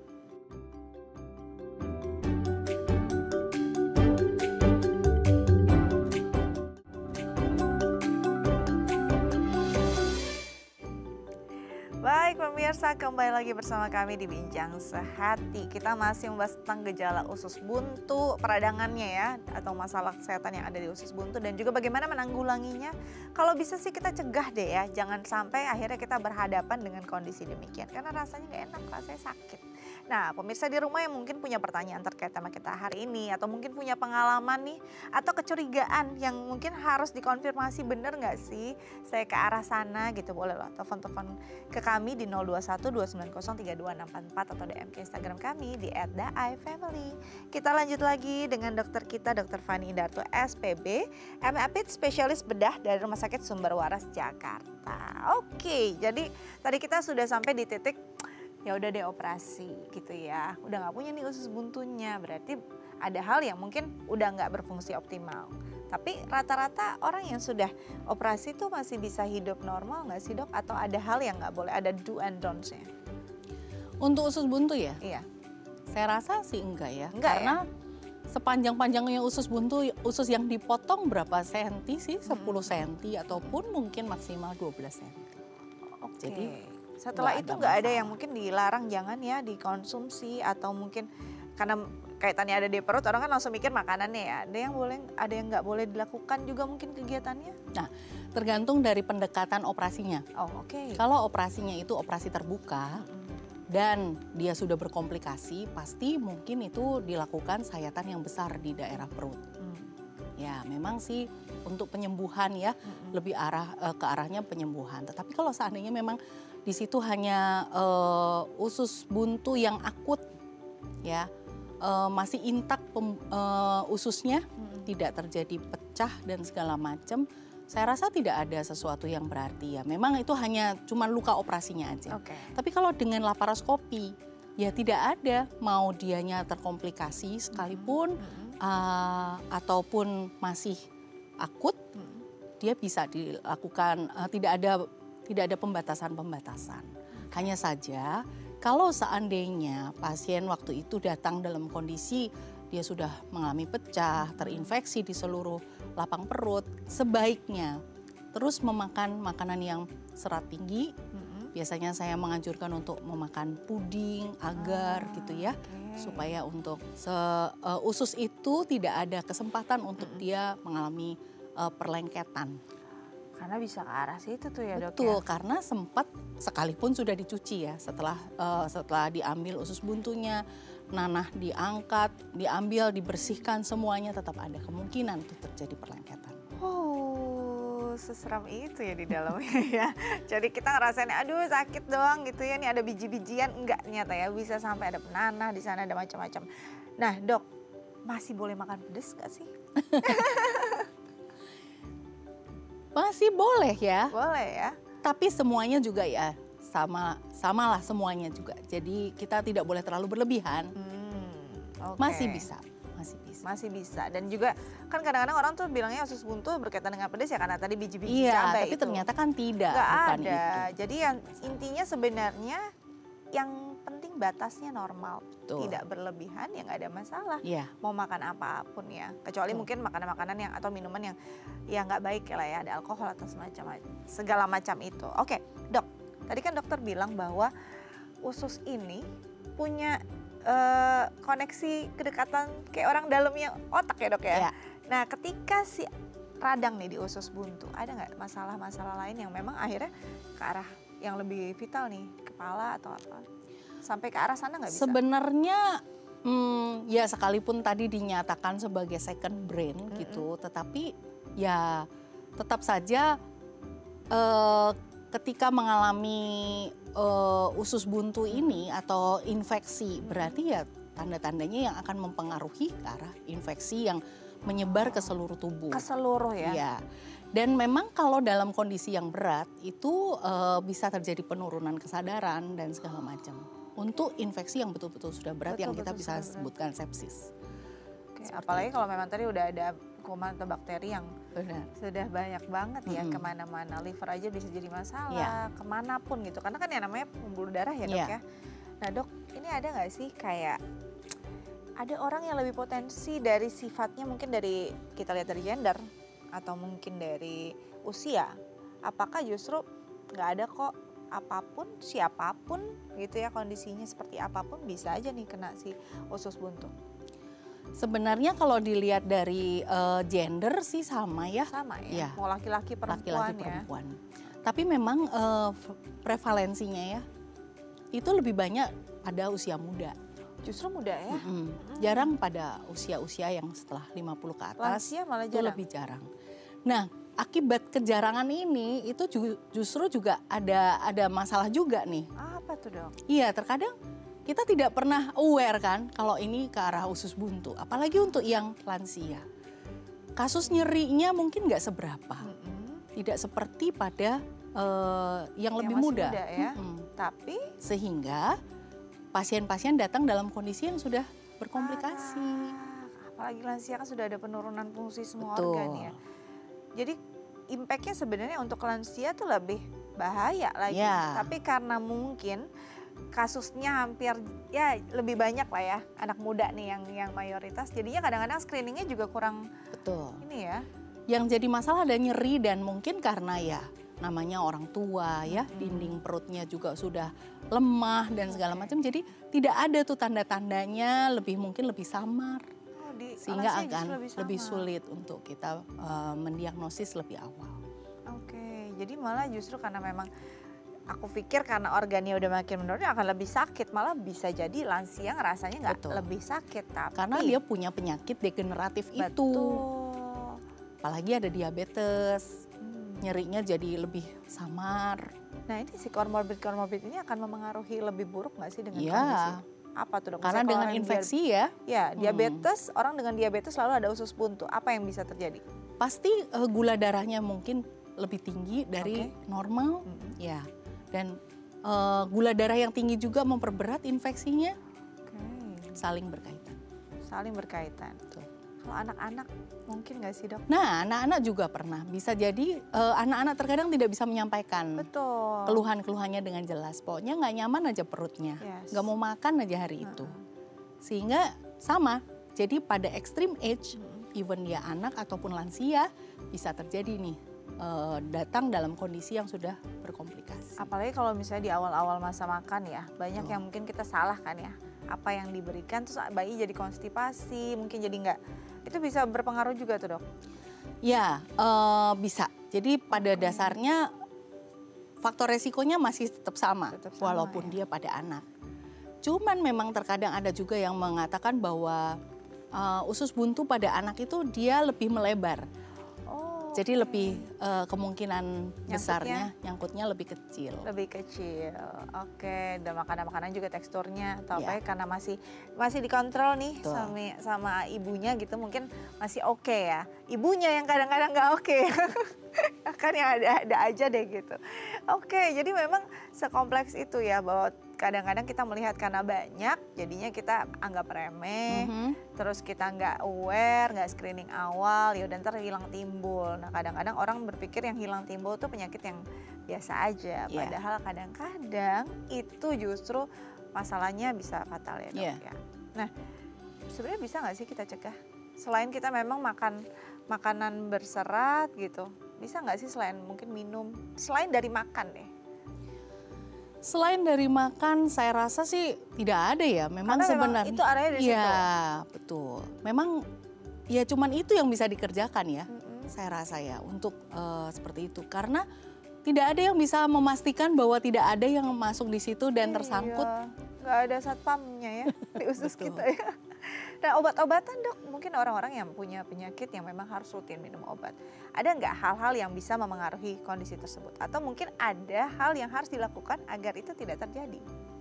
Baik pemirsa, kembali lagi bersama kami di Bincang Sehati. Kita masih membahas tentang gejala usus buntu, peradangannya ya, atau masalah kesehatan yang ada di usus buntu dan juga bagaimana menanggulanginya. Kalau bisa sih kita cegah deh ya, jangan sampai akhirnya kita berhadapan dengan kondisi demikian. Karena rasanya gak enak, rasanya sakit. Nah pemirsa di rumah yang mungkin punya pertanyaan terkait sama kita hari ini, atau mungkin punya pengalaman nih, atau kecurigaan yang mungkin harus dikonfirmasi bener gak sih saya ke arah sana gitu, boleh loh telepon-telepon ke kami di nol dua satu dua sembilan nol tiga dua enam empat empat atau D M ke Instagram kami di et daai family. Kita lanjut lagi dengan dokter kita, dokter Fani Indarto S P B, M A P I D spesialis bedah dari Rumah Sakit Sumber Waras Jakarta. Oke, jadi tadi kita sudah sampai di titik ya udah deh operasi gitu ya, udah nggak punya nih usus buntunya, berarti ada hal yang mungkin udah nggak berfungsi optimal. Tapi rata-rata orang yang sudah operasi itu masih bisa hidup normal nggak sih dok? Atau ada hal yang nggak boleh, ada do and don'ts-nya? Untuk usus buntu ya? Iya. Saya rasa sih enggak ya. Enggak Karena ya? sepanjang-panjangnya usus buntu, usus yang dipotong berapa senti sih? sepuluh senti ataupun mungkin maksimal dua belas senti. Oke. Jadi setelah itu nggak ada yang mungkin dilarang jangan ya dikonsumsi atau mungkin karena kaitannya ada di perut, orang kan langsung mikir makanannya ya. Ada yang boleh, ada yang nggak boleh dilakukan juga mungkin kegiatannya? Nah, tergantung dari pendekatan operasinya. Oh, oke. Okay. Kalau operasinya itu operasi terbuka mm-hmm. dan dia sudah berkomplikasi, pasti mungkin itu dilakukan sayatan yang besar di daerah perut. Mm. Ya, memang sih untuk penyembuhan ya, mm-hmm. lebih arah uh, ke arahnya penyembuhan. Tetapi kalau seandainya memang di situ hanya uh, usus buntu yang akut, ya. Uh, masih intak pem, uh, ususnya, hmm. tidak terjadi pecah dan segala macam, saya rasa tidak ada sesuatu yang berarti ya. Memang itu hanya cuma luka operasinya aja. Okay. Tapi kalau dengan laparoskopi, ya tidak ada mau dianya terkomplikasi sekalipun hmm. uh, ataupun masih akut, hmm. dia bisa dilakukan. Uh, tidak ada tidak ada pembatasan-pembatasan. Hanya saja kalau seandainya pasien waktu itu datang dalam kondisi dia sudah mengalami pecah, terinfeksi di seluruh lapang perut, sebaiknya terus memakan makanan yang serat tinggi. Mm-hmm. Biasanya saya menganjurkan untuk memakan puding, agar ah, gitu ya, okay. supaya untuk se, uh, usus itu tidak ada kesempatan untuk mm-hmm. dia mengalami uh, perlengketan. Karena bisa ke arah situ tuh ya dok. Betul, Ya? karena sempat sekalipun sudah dicuci ya, setelah uh, setelah diambil usus buntunya, nanah diangkat, diambil, dibersihkan semuanya, tetap ada kemungkinan untuk terjadi perlengketan. Oh, seseram itu ya di dalamnya ya. Jadi kita ngerasain aduh sakit doang gitu ya, nih ada biji-bijian, enggak ternyata ya bisa sampai ada penanah di sana, ada macam-macam. Nah dok, masih boleh makan pedas gak sih? Masih boleh ya. Boleh ya. Tapi semuanya juga ya sama samalah semuanya juga. Jadi kita tidak boleh terlalu berlebihan. Hmm, okay. Masih bisa, masih bisa. Masih bisa. Dan juga kan kadang-kadang orang tuh bilangnya usus buntu berkaitan dengan pedas ya karena tadi biji-biji iya, cabai tapi itu. ternyata kan tidak. Nggak bukan ada. itu. Jadi yang intinya sebenarnya yang penting batasnya normal, Betul. tidak berlebihan ya nggak ada masalah. Iya. Mau makan apapun ya, kecuali Betul. mungkin makanan-makanan yang atau minuman yang ya nggak baik ya lah ya, ada alkohol atau semacam segala macam itu. Oke, dok, tadi kan dokter bilang bahwa usus ini punya eh, koneksi kedekatan kayak orang dalamnya otak ya dok ya. Iya. Nah, ketika si radang nih di usus buntu, ada nggak masalah-masalah lain yang memang akhirnya ke arah yang lebih vital nih, kepala atau apa? Sampai ke arah sana nggak bisa? Sebenarnya hmm, ya sekalipun tadi dinyatakan sebagai second brain Mm-mm. gitu, tetapi ya tetap saja eh, ketika mengalami eh, usus buntu ini atau infeksi, berarti ya tanda-tandanya yang akan mempengaruhi ke arah infeksi yang menyebar ke seluruh tubuh. Ke seluruh ya? Iya. Dan memang kalau dalam kondisi yang berat itu uh, bisa terjadi penurunan kesadaran dan segala macam. Untuk infeksi yang betul-betul sudah berat Betul, yang kita betul, bisa sudah sebutkan sepsis. Oke, Seperti apalagi itu. kalau memang tadi udah ada kuman atau bakteri yang Benar. sudah banyak banget ya Mm-mm. kemana-mana. Liver aja bisa jadi masalah, Iya. kemanapun gitu. Karena kan yang namanya pembuluh darah ya dok Iya. ya. Nah dok, ini ada nggak sih kayak ada orang yang lebih potensi dari sifatnya mungkin dari kita lihat dari gender atau mungkin dari usia, apakah justru nggak ada kok apapun siapapun gitu ya kondisinya seperti apapun bisa aja nih kena si usus buntu. Sebenarnya kalau dilihat dari uh, gender sih sama ya, Sama ya, Iya. mau laki-laki perempuan laki-laki ya. perempuan. Tapi memang uh, prevalensinya ya itu lebih banyak pada usia muda. Justru muda ya. Mm-mm. Jarang pada usia-usia yang setelah lima puluh ke atas. Lansia malah Itu jarang. lebih jarang. Nah, akibat kejarangan ini itu ju- justru juga ada ada masalah juga nih. Apa tuh dok? Iya, terkadang kita tidak pernah aware kan kalau ini ke arah usus buntu, apalagi untuk yang lansia. Kasus nyerinya mungkin nggak seberapa, Mm-mm. tidak seperti pada eh, yang, Yang lebih masih muda. muda ya. Mm-mm. Tapi Sehingga pasien-pasien datang dalam kondisi yang sudah berkomplikasi. ah, apalagi lansia kan sudah ada penurunan fungsi semua Betul. organ ya. Jadi impactnya sebenarnya untuk lansia tuh lebih bahaya lagi. Ya. Tapi karena mungkin kasusnya hampir ya lebih banyak lah ya anak muda nih yang yang mayoritas. Jadinya kadang-kadang screeningnya juga kurang Betul. ini ya. Yang jadi masalah ada nyeri dan mungkin karena ya namanya orang tua ya, Mm-mm. dinding perutnya juga sudah lemah dan segala macam. Jadi tidak ada tuh tanda-tandanya, lebih mungkin lebih samar. Oh, di Sehingga lansia akan justru lebih, lebih, sama. sulit untuk kita uh, mendiagnosis lebih awal. Oke, jadi malah justru karena memang aku pikir karena organnya udah makin menurun akan lebih sakit, malah bisa jadi lansia rasanya nggak Betul. lebih sakit, tapi Karena dia punya penyakit degeneratif itu. betul. Apalagi ada diabetes, Hmm. nyerinya jadi lebih samar. Nah ini si komorbid komorbid ini akan memengaruhi lebih buruk nggak sih dengan Iya. kondisi? Apa tuh dok? Karena Misalnya dengan kalau yang infeksi ya, dia- ya diabetes, orang dengan diabetes selalu ada usus buntu. Apa yang bisa terjadi? pasti uh, gula darahnya mungkin lebih tinggi dari Oke. normal. Mm-mm. Ya, dan uh, gula darah yang tinggi juga memperberat infeksinya, Oke, saling berkaitan. saling berkaitan. Betul. Kalau anak-anak mungkin nggak sih dok? Nah, anak-anak juga pernah bisa jadi uh, anak-anak terkadang tidak bisa menyampaikan Betul. keluhan-keluhannya dengan jelas. Pokoknya nggak nyaman aja perutnya, Yes. nggak mau makan aja hari itu. Uh-uh. Sehingga sama, jadi pada extreme age, Mm-mm. even dia anak ataupun lansia bisa terjadi nih uh, datang dalam kondisi yang sudah berkomplikasi. Apalagi kalau misalnya di awal-awal masa makan ya, banyak Betul. yang mungkin kita salah kan ya. Apa yang diberikan terus bayi jadi konstipasi, mungkin jadi nggak, itu bisa berpengaruh juga tuh dok. Ya, eh, bisa. Jadi pada dasarnya faktor resikonya masih tetap sama, Tetap sama, walaupun ya. dia pada anak. Cuman memang terkadang ada juga yang mengatakan bahwa uh, usus buntu pada anak itu dia lebih melebar. Oh, Jadi oke. lebih uh, kemungkinan besarnya nyangkutnya lebih kecil. Lebih kecil, oke. Dan makanan-makanan juga teksturnya atau Iya. apa ya, karena masih masih dikontrol nih Betul. sama sama ibunya gitu, mungkin masih oke ya. Ibunya yang kadang-kadang nggak oke, kan yang ada-ada aja deh gitu. Oke, jadi memang sekompleks itu ya, bahwa kadang-kadang kita melihat karena banyak, jadinya kita anggap remeh, Mhm. terus kita nggak aware, nggak screening awal, ya udah ntar hilang timbul. Nah kadang-kadang orang berpikir yang hilang timbul tuh penyakit yang biasa aja, Iya. padahal kadang-kadang itu justru masalahnya bisa fatal ya dok Iya. ya. Nah sebenarnya bisa nggak sih kita cegah? Selain kita memang makan makanan berserat gitu, bisa nggak sih selain mungkin minum, selain dari makan deh? Selain dari makan, saya rasa sih tidak ada ya. Memang Karena memang sebenarnya itu arahnya dari situ. Iya, betul. Memang ya cuman itu yang bisa dikerjakan ya. Mm-mm. Saya rasa ya untuk eh, seperti itu. Karena tidak ada yang bisa memastikan bahwa tidak ada yang masuk di situ dan tersangkut. Iya, nggak ada satpamnya ya di usus Betul. kita ya. Nah obat-obatan dok, mungkin orang-orang yang punya penyakit yang memang harus rutin minum obat. Ada nggak hal-hal yang bisa memengaruhi kondisi tersebut? Atau mungkin ada hal yang harus dilakukan agar itu tidak terjadi?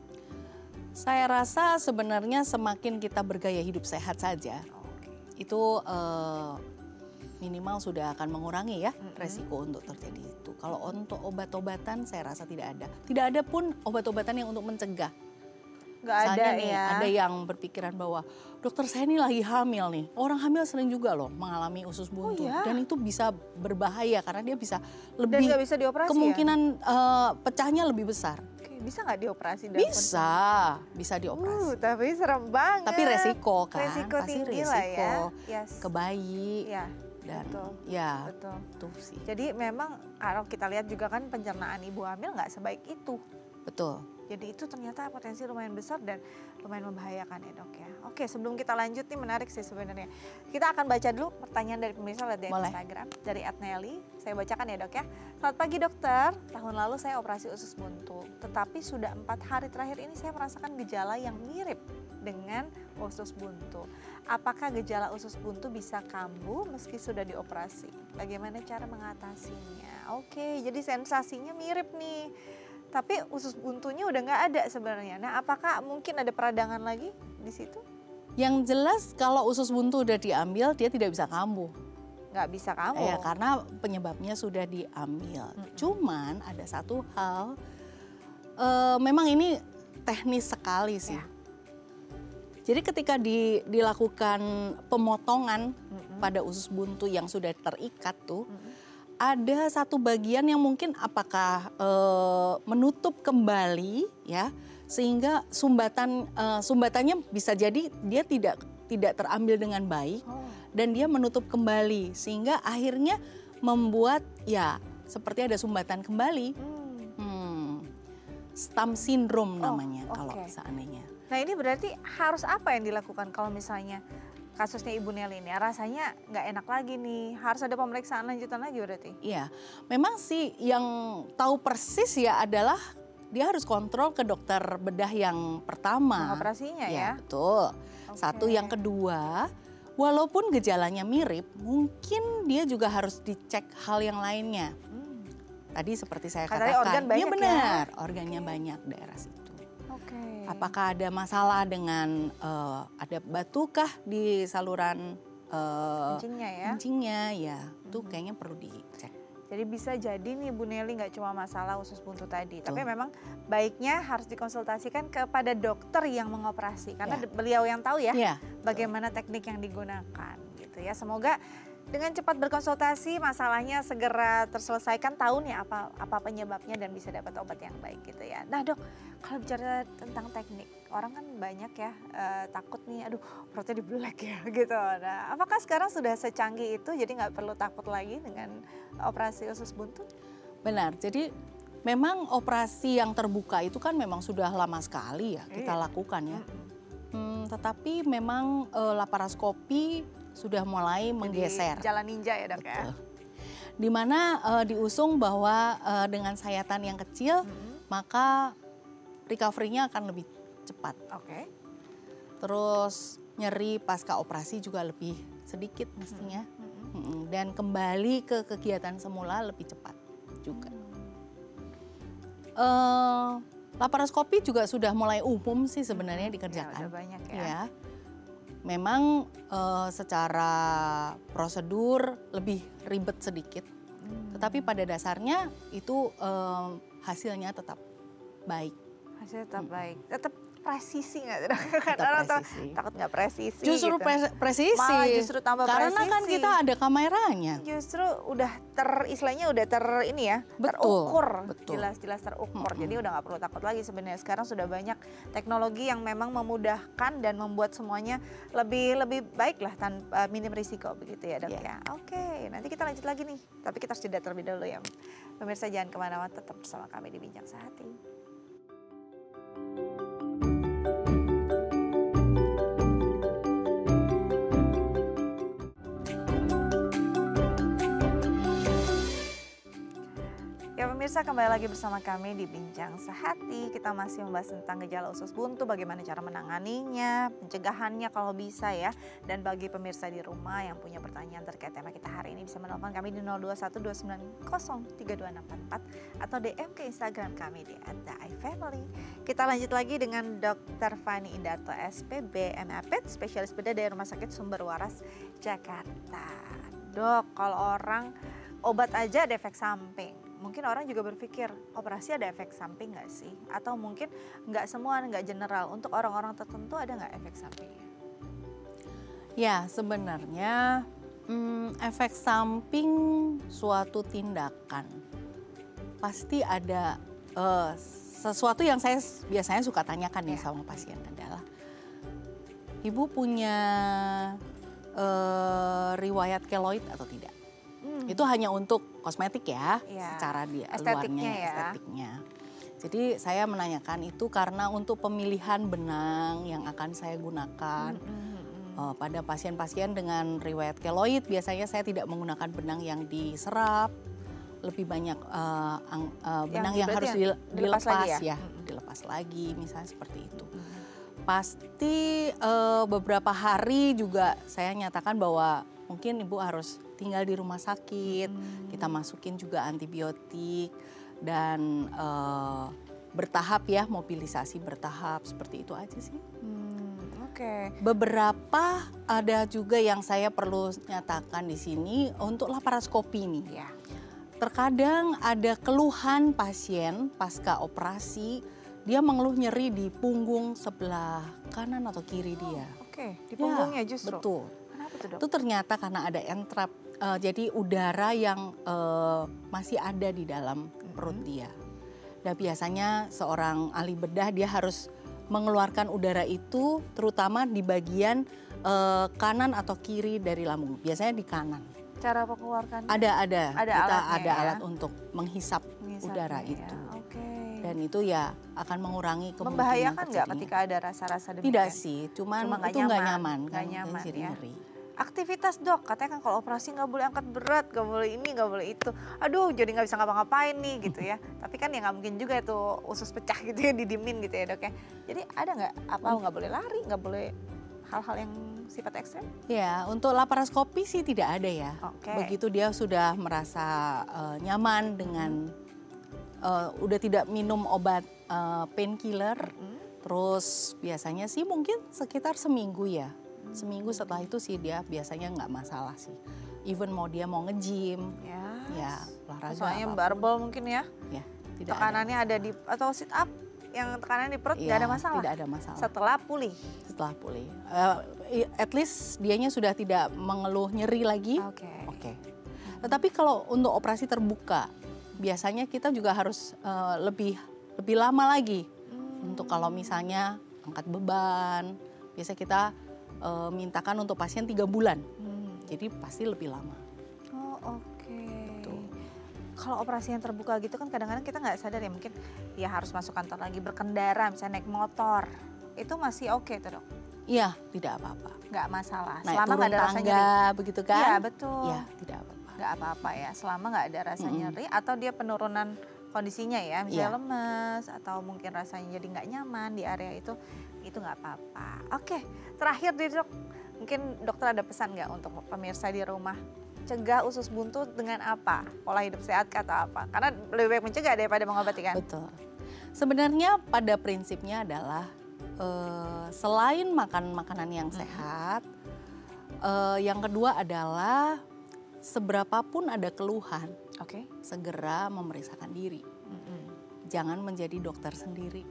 Saya rasa sebenarnya semakin kita bergaya hidup sehat saja, Oke. itu eh, minimal sudah akan mengurangi ya Mm-mm. resiko untuk terjadi itu. Kalau untuk obat-obatan saya rasa tidak ada. Tidak ada pun obat-obatan yang untuk mencegah. Nggak Misalnya ada nih, ya. ada yang berpikiran bahwa dokter saya ini lagi hamil nih. Orang hamil sering juga loh mengalami usus buntu. ya? Dan itu bisa berbahaya karena dia bisa Dan lebih, nggak bisa dioperasi kemungkinan eh, pecahnya lebih besar. ya? Oke, bisa nggak dioperasi? dalam Bisa, bisa kondisi- dioperasi. Uh, tapi serem banget. Tapi resiko kan, Resiko pasti tinggi resiko lah ya. Yes. ke bayi Ya, dan betul. ya betul. itu sih. Jadi memang kalau kita lihat juga kan pencernaan ibu hamil nggak sebaik itu. Betul. Jadi itu ternyata potensi lumayan besar dan lumayan membahayakan ya dok ya. Oke sebelum kita lanjut nih menarik sih sebenarnya. Kita akan baca dulu pertanyaan dari pemirsa lewat D M Boleh. Instagram. Dari Adneli, saya bacakan ya dok ya. Selamat pagi dokter, tahun lalu saya operasi usus buntu. Tetapi sudah empat hari terakhir ini saya merasakan gejala yang mirip dengan usus buntu. Apakah gejala usus buntu bisa kambuh meski sudah dioperasi? Bagaimana cara mengatasinya? Oke jadi sensasinya mirip nih. Tapi usus buntunya udah nggak ada sebenarnya. Nah, apakah mungkin ada peradangan lagi di situ? Yang jelas kalau usus buntu udah diambil dia tidak bisa kambuh. Nggak bisa kamu. Ya karena penyebabnya sudah diambil. Mm-mm. Cuman ada satu hal, eh, memang ini teknis sekali sih. Ya. Jadi ketika di- dilakukan pemotongan Mm-mm. pada usus buntu yang sudah terikat tuh, Mm-mm. ada satu bagian yang mungkin apakah eh, menutup kembali ya, sehingga sumbatan eh, sumbatannya bisa jadi dia tidak tidak terambil dengan baik. Oh. Dan dia menutup kembali sehingga akhirnya membuat ya seperti ada sumbatan kembali. Hmm. Hmm, stam syndrome Oh, namanya kalau oke. seandainya. Nah, ini berarti harus apa yang dilakukan kalau misalnya kasusnya Ibu Nelly ini rasanya nggak enak lagi nih, harus ada pemeriksaan lanjutan lagi berarti? Iya, memang sih yang tahu persis ya adalah dia harus kontrol ke dokter bedah yang pertama. Mengoperasinya ya? Ya, betul. Satu, Oke. yang kedua, walaupun gejalanya mirip, mungkin dia juga harus dicek hal yang lainnya. Hmm. Tadi seperti saya Katanya katakan, organ iya banyak ya? benar, organnya banyak daerah situ. Oke. Apakah ada masalah dengan eh, ada batukah di saluran eh, Kencingnya ya? kencingnya? Ya, itu Mhm. kayaknya perlu dicek. Jadi bisa jadi nih Bu Nelly nggak cuma masalah usus buntu tadi, Betul. tapi memang baiknya harus dikonsultasikan kepada dokter yang mengoperasi karena Ya. beliau yang tahu ya Iya, bagaimana teknik yang digunakan gitu ya. Semoga dengan cepat berkonsultasi masalahnya segera terselesaikan, tahu nih apa apa penyebabnya dan bisa dapat obat yang baik gitu ya. Nah dok, kalau bicara tentang teknik, orang kan banyak ya eh, takut nih, aduh perutnya dibelek ya gitu. Nah apakah sekarang sudah secanggih itu jadi nggak perlu takut lagi dengan operasi usus buntu? benar. Jadi memang operasi yang terbuka itu kan memang sudah lama sekali ya kita Iya. lakukan ya. Mm-mm. Hmm, tetapi memang eh, laparoskopi sudah mulai Jadi menggeser. jalan ninja ya dok ya. Betul. di mana uh, diusung bahwa uh, dengan sayatan yang kecil hmm. maka recovery-nya akan lebih cepat. Oke. Okay. Terus nyeri pasca operasi juga lebih sedikit mestinya. Hmm. Hmm. Dan kembali ke kegiatan semula lebih cepat juga. Uh, laparoskopi juga sudah mulai umum sih sebenarnya dikerjakan. Ya, udah banyak ya. Ya. Memang uh, secara prosedur lebih ribet sedikit, hmm. tetapi pada dasarnya itu uh, hasilnya tetap baik. Hasilnya tetap hmm. baik, tetap presisi nggak? Tetap presisi. Takut nggak presisi. Justru gitu. pre presisi. Malah justru tambah Karena presisi. Karena kan kita ada kameranya. Justru udah ter, istilahnya udah ter ini ya, betul, terukur. Betul. Jelas-jelas terukur. Hmm. Jadi udah nggak perlu takut lagi sebenarnya. Sekarang sudah banyak teknologi yang memang memudahkan dan membuat semuanya lebih lebih baik lah tanpa minim risiko begitu ya dok yeah. ya. Oke, nanti kita lanjut lagi nih. Tapi kita harus jeda terlebih dahulu ya. Pemirsa jangan kemana-mana, tetap bersama kami di Bincang Sehati. Ya pemirsa, kembali lagi bersama kami di Bincang Sehati. Kita masih membahas tentang gejala usus buntu, bagaimana cara menanganinya, pencegahannya kalau bisa ya. Dan bagi pemirsa di rumah yang punya pertanyaan terkait tema kita hari ini bisa menelpon kami di nol dua satu dua sembilan nol tiga dua enam empat atau D M ke Instagram kami di at the i family. Kita lanjut lagi dengan dokter Fani Indarto S P B M A P E D, spesialis bedah dari Rumah Sakit Sumber Waras, Jakarta. Dok, kalau orang obat aja ada efek samping. Mungkin orang juga berpikir operasi ada efek samping nggak sih? Atau mungkin nggak semua, nggak general. Untuk orang-orang tertentu ada nggak efek sampingnya? Ya sebenarnya hmm, efek samping suatu tindakan pasti ada. Uh, sesuatu yang saya biasanya suka tanyakan nih ya. sama pasien adalah, ibu punya uh, riwayat keloid atau tidak? Hmm. Itu hanya untuk kosmetik ya, ya. secara di luarnya, ya. estetiknya. Jadi saya menanyakan itu karena untuk pemilihan benang yang akan saya gunakan. Hmm, hmm, hmm. Uh, pada pasien-pasien dengan riwayat keloid biasanya saya tidak menggunakan benang yang diserap, lebih banyak uh, uh, benang yang, yang harus yang dilepas, dilepas lagi ya, ya hmm. dilepas lagi misalnya seperti itu. Hmm. Pasti uh, beberapa hari juga saya nyatakan bahwa mungkin ibu harus tinggal di rumah sakit, hmm. kita masukin juga antibiotik dan uh, bertahap ya, mobilisasi bertahap, seperti itu aja sih. Hmm, Oke. Okay. Beberapa ada juga yang saya perlu nyatakan di sini untuk laparoskopi nih. Ya. Terkadang ada keluhan pasien pasca operasi, dia mengeluh nyeri di punggung sebelah kanan atau kiri oh, dia. Oke, okay. Di punggungnya ya, justru. Betul. Kenapa tuh, Dok? Itu ternyata karena ada entrap, uh, jadi udara yang uh, masih ada di dalam perut mm-hmm. dia. Dan biasanya seorang ahli bedah dia harus mengeluarkan udara itu terutama di bagian uh, kanan atau kiri dari lambung. Biasanya di kanan. Cara mengeluarkannya? Ada, ada. Ada Kita alatnya, ada ya? alat untuk menghisap udara ya? itu. Okay. Dan itu ya akan mengurangi kemungkinan membahayakan nggak ketika ada rasa-rasa demikian? Tidak sih, cuman Cuma itu nggak nyaman. Nggak nyaman, jadi ya. nyeri. Aktivitas dok, katanya kan kalau operasi nggak boleh angkat berat, nggak boleh ini, nggak boleh itu. Aduh, jadi nggak bisa ngapa-ngapain nih gitu ya. Tapi kan ya nggak mungkin juga tuh usus pecah gitu ya, didiemin gitu ya dok ya. Jadi ada nggak apa nggak boleh lari, nggak boleh hal-hal yang sifat ekstrem? Ya, untuk laparoskopi sih tidak ada ya. Okay. Begitu dia sudah merasa uh, nyaman dengan uh, udah tidak minum obat uh, painkiller, mm-hmm. terus biasanya sih mungkin sekitar seminggu ya. Seminggu setelah itu sih dia biasanya nggak masalah sih. Even mau dia mau nge-gym, yes. ya olahraga. Soalnya barbel mungkin ya. Ya, tidak tekanannya ada, ada di atau sit up yang tekanan di perut nggak ya, ada masalah. Tidak ada masalah. Setelah pulih. Setelah pulih. Uh, at least dianya sudah tidak mengeluh nyeri lagi. Oke. Okay. Oke. Okay. Tetapi kalau untuk operasi terbuka, biasanya kita juga harus uh, lebih lebih lama lagi. Hmm. Untuk kalau misalnya angkat beban, biasa kita Uh, mintakan untuk pasien tiga bulan, hmm. jadi pasti lebih lama. Oh oke. Okay. Kalau operasi yang terbuka gitu kan kadang-kadang kita nggak sadar ya, mungkin ya harus masuk kantor lagi, berkendara, misalnya naik motor, itu masih oke okay, tuh dok? Iya, tidak apa-apa. Nggak masalah, naik selama nggak ada rasa nyeri. Begitu kan? Iya betul. Iya, tidak apa-apa. nggak apa-apa ya, selama nggak ada rasa Mm-mm. nyeri atau dia penurunan kondisinya ya, misalnya Iya. lemes atau mungkin rasanya jadi nggak nyaman di area itu, itu nggak apa-apa. Oke, terakhir nih dok, mungkin dokter ada pesan nggak untuk pemirsa di rumah? Cegah usus buntu dengan apa? Pola hidup sehat atau apa? Karena lebih baik mencegah daripada mengobati kan? Betul. Sebenarnya pada prinsipnya adalah eh, selain makan makanan yang sehat, eh, yang kedua adalah seberapapun ada keluhan, Oke. segera memeriksakan diri. Mm-mm. Jangan menjadi dokter sendiri.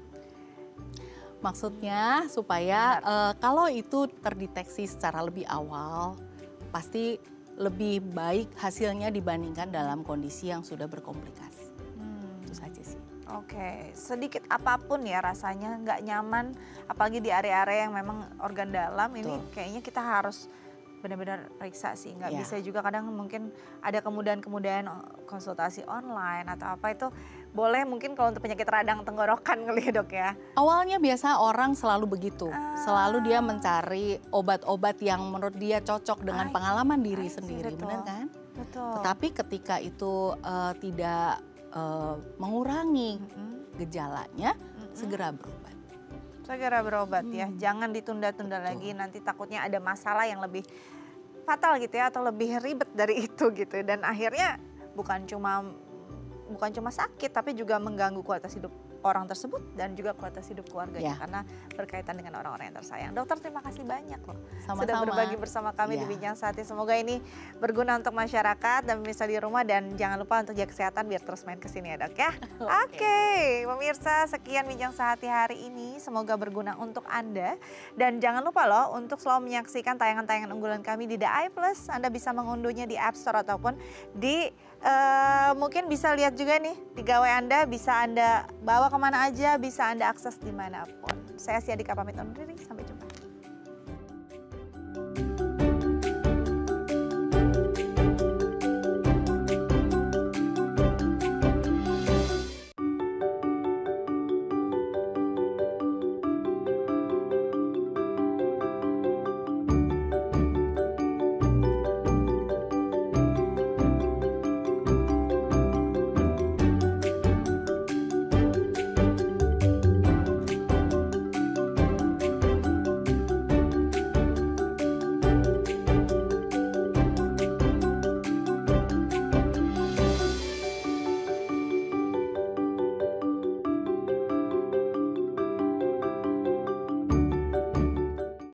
Maksudnya supaya eh, kalau itu terdeteksi secara lebih awal, pasti lebih baik hasilnya dibandingkan dalam kondisi yang sudah berkomplikasi. Hmm. Itu saja sih. Oke, sedikit apapun ya rasanya nggak nyaman, apalagi di area-area yang memang organ dalam, ini Betul. kayaknya kita harus benar-benar periksa sih. Nggak Ya. bisa juga kadang mungkin ada kemudahan-kemudahan konsultasi online atau apa itu boleh mungkin kalau untuk penyakit radang tenggorokan kali ya dok ya. Awalnya biasa orang selalu begitu, Ah. selalu dia mencari obat-obat yang menurut dia cocok dengan I- pengalaman diri I see, sendiri, betul. benar kan? Betul. Tetapi ketika itu eh, tidak eh, mengurangi Mm-mm. gejalanya, Mm-mm. segera berobat. Segera berobat ya, Hmm. jangan ditunda-tunda Betul. lagi, nanti takutnya ada masalah yang lebih fatal gitu ya atau lebih ribet dari itu gitu, dan akhirnya bukan cuma bukan cuma sakit tapi juga mengganggu kualitas hidup orang tersebut dan juga kualitas hidup keluarganya Ya. karena berkaitan dengan orang-orang yang tersayang. Dokter terima kasih banyak loh Sama-sama. sudah berbagi bersama kami di Ya. Bincang Sehati. Semoga ini berguna untuk masyarakat dan pemirsa di rumah, dan jangan lupa untuk jaga kesehatan biar terus main kesini ya dok ya. Oke, pemirsa, sekian Bincang Sehati hari ini. Semoga berguna untuk Anda. Dan jangan lupa loh untuk selalu menyaksikan tayangan-tayangan unggulan kami di The Eye Plus. Anda bisa mengunduhnya di App Store ataupun di eh, mungkin bisa lihat juga nih di gawai Anda. Bisa Anda bawa kemana aja, bisa Anda akses dimanapun. Saya Siadika pamit undur diri, sampai jumpa.